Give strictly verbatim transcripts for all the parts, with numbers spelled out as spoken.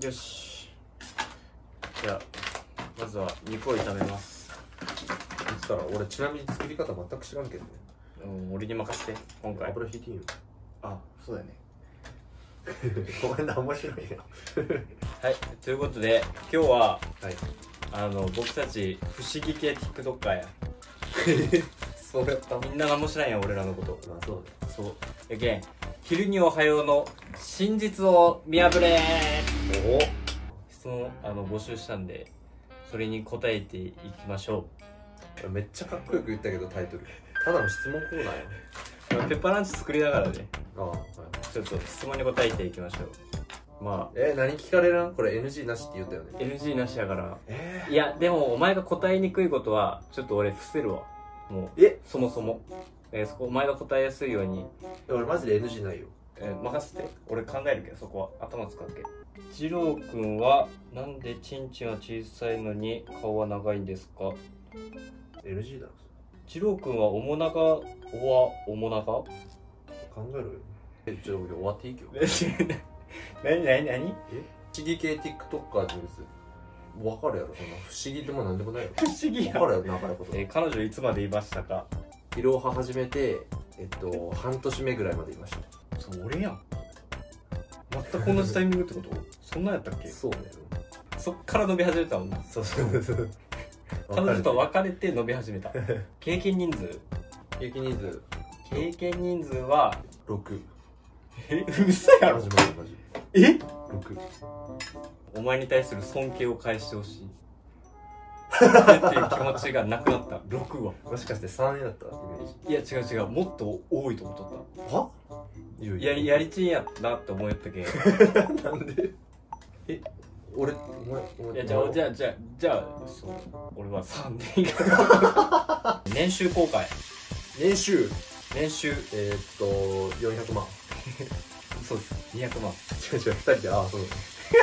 よし、じゃあまずは肉を炒めます。 そしたら俺ちなみに作り方全く知らんけどね。 うん、俺に任せて。今回油引いていいよ。 あ、そうだよね。 ごめんな、面白いよ。 はい、ということで今日は、 はい、 あの僕たち不思議系 TikToker や。 そうやった。 みんな何も知らんやん俺らのこと。 まあそうだね。 そうやけん、昼におはようの真実を見破れー。 お質問あの募集したんで、それに答えていきましょお、めっちゃかっこよく言ったけどタイトルただの質問コーナーや。 う。ペッパーランチ作りながらね、 ああ、はい、 ちょっと質問に答えていきましょう。まあえー、何聞かれるん？これ エヌジー なしって言ったよね。 エヌジー なしやから。 えいやでもお前が答えにくいことはちょっと俺伏せるわ。もうえそもそも、えー、そこお前が答えやすいように、 ー、俺マジで エヌジー ないよ。 えー、任せて。俺考えるけど、そこは頭使うけ。二郎くんはなんでチンチンは小さいのに顔は長いんですか？ エヌジー だろ。 二郎くんは面長は面長？ 考えろよ。え、ちょっと終わっていいけど。 何何何？ え、不思議系 TikToker って分かるやろ。そんな不思議でもなんでもないよ。 不思議や。 分かるやろ、長いこと。 えー、彼女いつまでいましたか？ いろは始めてえっと半年目ぐらいまでいました。 そう、俺やん。全く同じタイミングってこと？そんなんやったっけ？ そうね。 そっから伸び始めたもんな。 そうそうそう。 彼女と別れて伸び始めた。経験人数経験人数経験人数はろく。 え、嘘やろ。 マジマジマジ。 え？ ろく。 お前に対する尊敬を返してほしいっていう気持ちがなくなった。ろくはもしかしてさんだったイメージ。 いや違う違う、もっと多いと思っとっは？ た。やりやりちんやなって思いよったけん。 なんで？え、俺お前お前いやじゃあじゃあじゃあじゃあそう、俺はさんでいいから年収公開。 年収年収えー、っとよんひゃくまん。 そうです、にひゃくまん。 違う違う、ふたりで。ああ、そう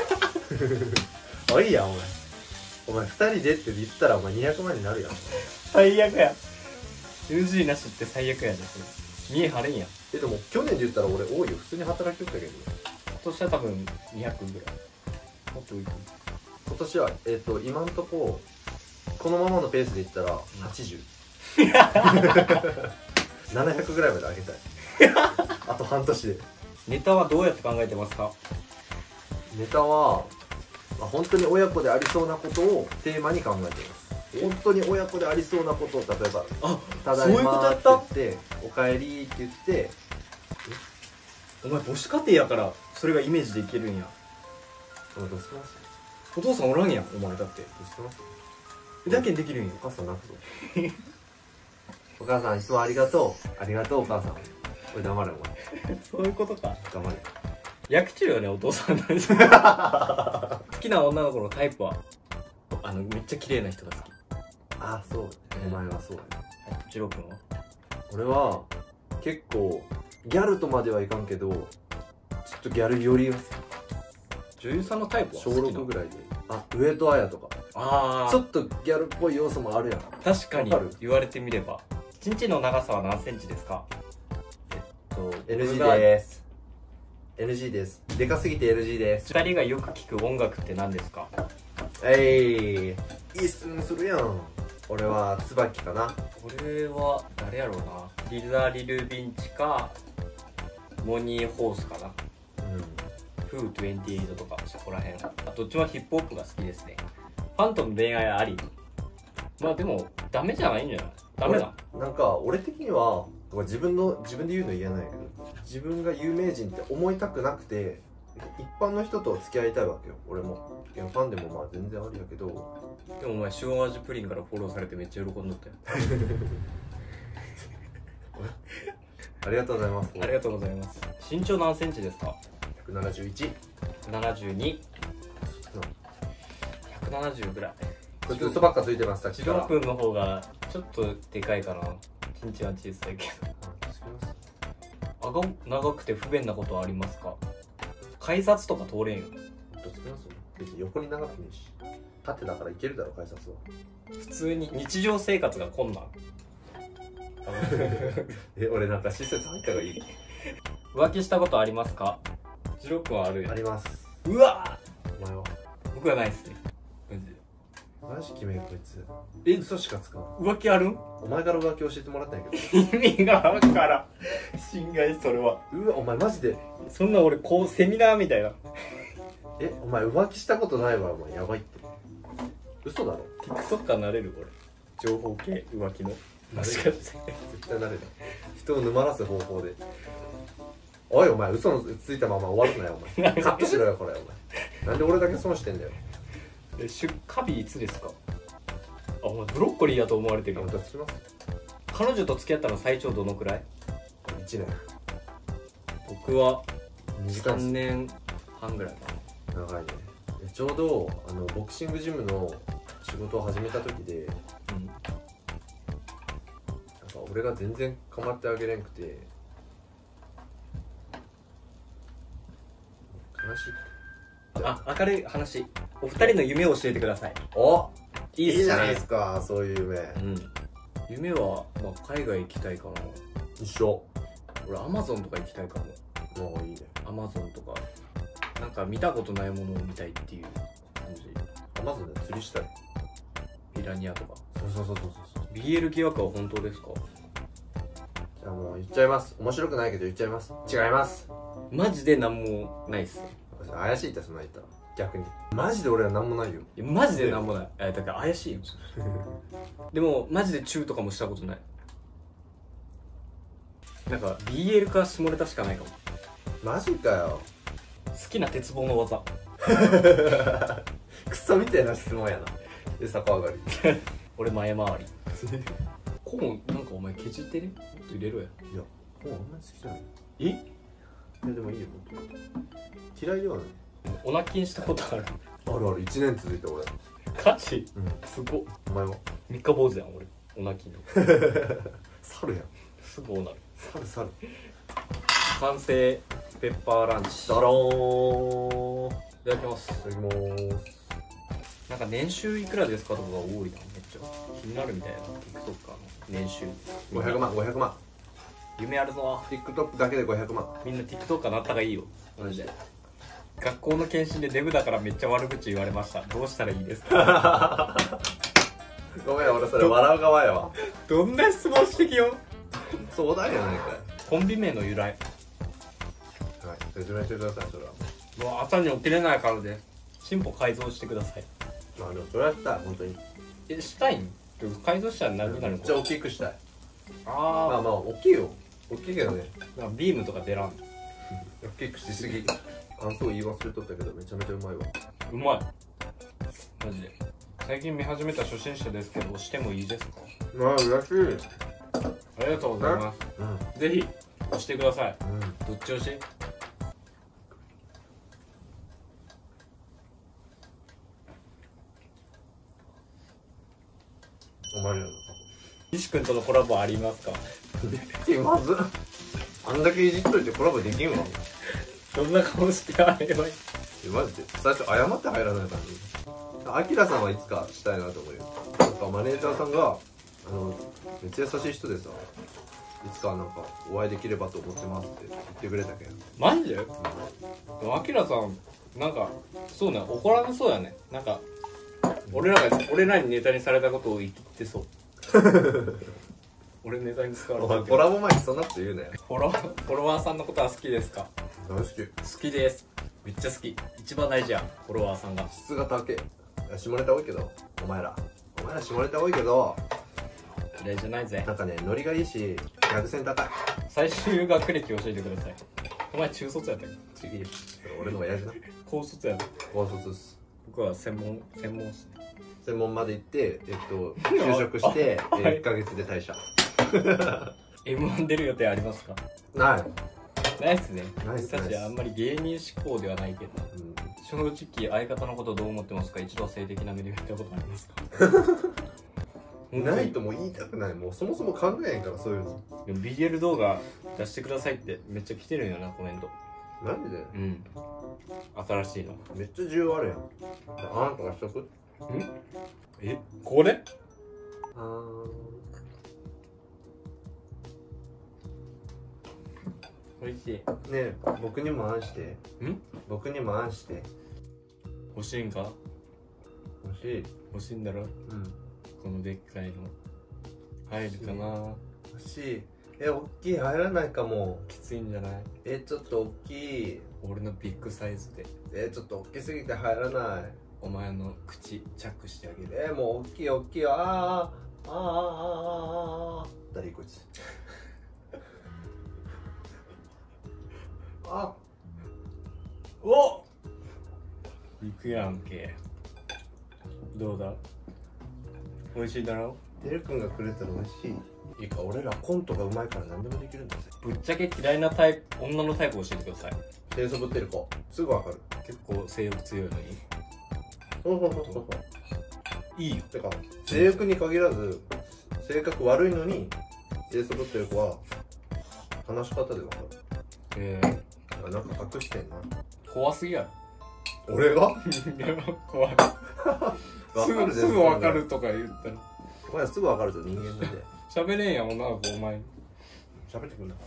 あ、いいやんお前。お前ふたりでって言ったらお前にひゃくまんになるやん。 最悪や。 エヌジー なしって最悪やね。見え張れんやん。 え、でも去年で言ったら俺多いよ。普通に働きよったけど。 今年は多分にひゃくぐらい、もっと多いかも。 今年はえっ、と今んとここのままのペースでいったらはちじゅう。ななひゃくぐらいまで上げたい。あと半年で。 ネタはどうやって考えてますか？ ネタは、まあ、本当に親子でありそうなことをテーマに考えています。本当に親子でありそうなことを、例えば「 あ、 ただいま」って言って「おかえり」って言って。 お前母子家庭やからそれがイメージできるんや。 お前どうしてます？ お父さんおらんやんお前だって。 どうしてます？ だけんできるんや。 お母さん泣くぞ。お母さんいつもありがとう。ありがとうお母さん。これ黙れお前。 そういうことか。 黙れ。 焼き中よねお父さん。好きな女の子のタイプはあのめっちゃ綺麗な人が好き。 あ、そう、お前はそうやね。 ジロー君は？ 俺は結構ギャルとまではいかんけど、ちょっとギャル寄りが好き。 女優さんのタイプは好きなの？ 小ろくぐらいで。あ、上戸彩とか。 ああ、 ちょっとギャルっぽい要素もあるやん。 確かにわかる？ 言われてみれば。ちんちんの長さは何センチですか？えっとエヌジー です。エヌジー です。でかすぎて エヌジー です。 二人がよく聞く音楽って何ですか？ えい、いい質問するやん。俺は椿かな。 俺は誰やろうな。リザ・リル・ビンチかモニー・ホースかな。フーにじゅうはちとかそこらへん。あ、どっちもヒップホップが好きですね。ファンとの恋愛あり。まあでもダメじゃないんじゃない？ダメだ。 なんか俺的には自分の自分で言うの言えないけど、自分が有名人って思いたくなくて一般の人と付き合いたいわけよ。俺もいやファンでもまあ全然あるやけど。 でもお前塩味プリンからフォローされてめっちゃ喜んだったよ。 ありがとうございます。 ありがとうございます。身長何センチですか？ ひゃくななじゅういち。 ひゃくななじゅうに。ひゃくななじゅうぐらい。 これ嘘ばっかついてます。さっきジからロー君の方がちょっとでかいかな。ちんちんは小さいけど。あが長くて不便なことはありますか？改札とか通れんよ。 どつきます？別に横に長くねえし、縦だからいけるだろ改札は。 普通に日常生活が困難。 え、俺なんか施設入った方がいい？ 浮気したことありますか？ジロー君はあるよ。 あります。 うわお前僕はないっすねマジで。 マジ決めよこいつ。 え嘘しかつかん。 浮気あるん？ お前から浮気教えてもらったんやけど。 意味がわからん。侵害それは。 うわお前マジで。 そんな俺こうセミナーみたいな。 えお前浮気したことないわお前やばいって。嘘だろ。 TikToker なれる俺。情報系浮気の。 なれるもしかして絶対なれる。人を沼らす方法で。おいお前嘘のついたまま終わるなよお前。カットしろよこれお前。なんで俺だけ損してんだよ。 え出荷日いつですか？あお前ブロッコリーだと思われてるよ。 本当つきます。 彼女と付き合ったの最長どのくらい？ いちねん。 僕は短いっすさんねんはんぐらいか長いね。ちょうどあのボクシングジムの仕事を始めた時で、 な。うん。 なんか俺が全然構ってあげれんくて悲しい。 あ明るい話。お二人の夢を教えてください。 おいいっすね。 いいじゃないですかそういう夢。 うん。夢は、まあ、海外行きたいかな。 一緒。 俺アマゾンとか行きたいかも。 もういいね。 アマゾンとかなんか見たことないものを見たいっていう感じ。 アマゾンで釣りしたい。 ピラニアとか。 そうそうそうそうそう。 ビーエル 疑惑は本当ですか？ じゃあもう言っちゃいます。面白くないけど言っちゃいます。違います。 マジで何もないっす。 怪しいってそんな言ったら逆にマジで俺は何もないよ。 いやマジで何もない。えだから怪しいよ。でもマジでチューとかもしたことない。なんか ビーエル か下ネタしかないかも。 マジかよ。 好きな鉄棒の技。 クソみたいな質問やな。で逆上がり。 俺前回り。コーンなんかお前ケチってね。もっと入れろや。 いやもうあんまり好きじゃない。 え？ いやでもいいよ本当。嫌いではない。 オナキンしたことある？ あるある。いちねん続いた俺。 ガチ？ うん。 すごっ。 お前は三日坊主やん俺。オナキンの。 猿やん。 すぐおなる。 猿猿。 完成ペッパーランチ。 ドローン。いいただきます。 ただきまーす。 なんか年収いくらですかとかが多いな。めっちゃ気になるみたいな。TikToker の年収ごひゃくまんごひゃくまん。 夢あるぞ。 TikTok だけでごひゃくまん。 みんな TikToker なったがいいよマジで。学校の検診でデブだからめっちゃ悪口言われました。どうしたらいいですか？ ごめん俺それ笑う側やわ。 どんな質問してきよ。 相談やないかコンビ名の由来。 い。はい説明してくださいそれは。 もう朝に起きれないからで進歩改造してください。 まあでもそれはしたい本当に。 えしたいん？改造したら何になるの？ めっちゃ大きくしたい。まああまあ大きいよ。大きいけどね。 あなんかビームとか出らん。 大きくしすぎ。感想言い忘れとったけどめちゃめちゃうまいわ。 うまいマジで。最近見始めた初心者ですけど押してもいいですか？ まあ嬉しい。 ありがとうございます。 うんぜひ押してください。 うん。 どっち押し？ お前らの西君とのコラボありますか？ まずあんだけいじっといてコラボできんわ。 どんな顔してあればいい？ えマジで最初謝って入らないからね。アキラさんはいつかしたいなと思うよ。なんかマネージャーさんがあのめっちゃ優しい人でさ、いつかなんかお会いできればと思ってますって言ってくれたけど。 マジで？でもアキラさんなんかそうね怒らなそうやね。なんか俺らが俺らにネタにされたことを言ってそう。俺ネタに使われおたけど。 前コラボ前にそんなこと言うなよ。 フォロワーフォロワーさんのことは好きですか？ 大好き。 好きです。めっちゃ好き。一番大事やんフォロワーさんが。 質が高え。いや下ネタ多いけどお前らお前ら下ネタ多いけど嫌いじゃないぜ。 なんかねノリがいいし逆線高い。 最終学歴教えてください。お前中卒やったっけ？違う。 俺の親父な。 高卒やな。 高卒っす。 僕は専門専門っすね。 専門まで行ってえっと就職してはいいっかげつで退社。 エムワン 出る予定ありますか？ ない。 ないっすね。 ないっす確かにあんまり芸人志向ではないけど。 うん正直相方のことどう思ってますか？一度は性的な目で見たことありますか？ ないとも言いたくない。もうそもそも考えへんからそういうの。 でも ビーエル 動画出してくださいってめっちゃ来てるんよなコメント。 なんでだよ。 うん新しいの。 めっちゃ需要あるやん。あんたがしとく。 んえこれあーおいしい。 ねえ僕にもあんして。 ん僕にもあんして。 欲しいんか？ 欲しい。 欲しいんだろ。 うん。 このでっかいの入るかな。 欲しい。え、大きい入らないかも。 きついんじゃない？ え、ちょっと大きい。 俺のビッグサイズでえ、ちょっと大きすぎて入らない。 お前の口チャックしてあげる。 え、もう大きい大きいよ。あーあーあーあーあー。誰こいつ。あ、お、 行くやんけ。どうだ？美味しいだろ？ てるくんがくれたら美味しい。いいか、俺らコントがうまいから何でもできるんだぜ。 ぶっちゃけ嫌いなタイプ、女のタイプ教えてください。 清楚ぶってる子、すぐわかる。 結構性欲強いのに。 そうそうそうそう。 いいよ。 てか、性欲に限らず性格悪いのに清楚ぶってる子は話し方でわかる。 えあ、なんか隠してんな。 ー、怖すぎやろ。 俺が怖い。すぐすぐ分かるとか言ったらお前すぐ分かるぞ、人間なんで。 喋れんやん、女の子。お前喋ってくんな。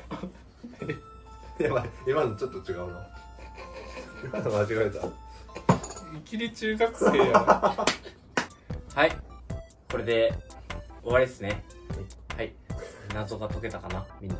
やばい、今のちょっと違うな。今の間違えた。 いきり中学生やな。はい、これで終わりですね。はい、謎が解けたかな、みんな。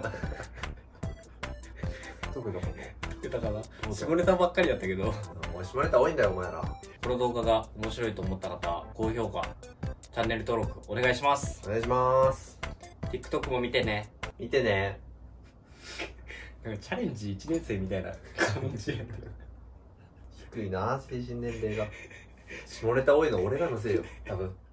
どこだかな。 解けたかな。下ネタばっかりやったけど。 おい、下ネタ多いんだよお前ら。 この動画が面白いと思った方は高評価、チャンネル登録お願いします。 お願いします。 TikTok も見てね。 見てね。 なんかチャレンジいちねん生みたいな感じやね。 低いな、精神年齢が。下ネタ多いの俺らのせいよ、多分。